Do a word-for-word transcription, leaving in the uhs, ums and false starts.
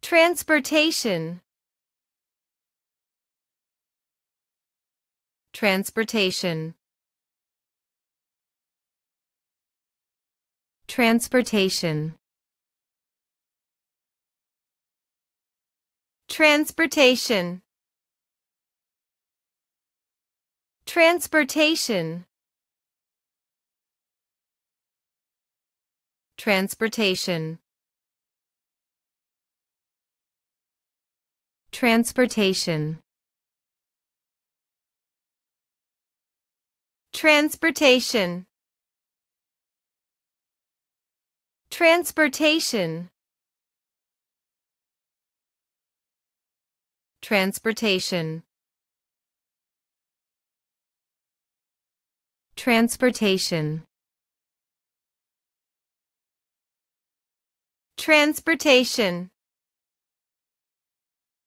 transportation, transportation, transportation, transportation, transportation, transportation, transportation, transportation, transportation, transportation, transportation, transportation,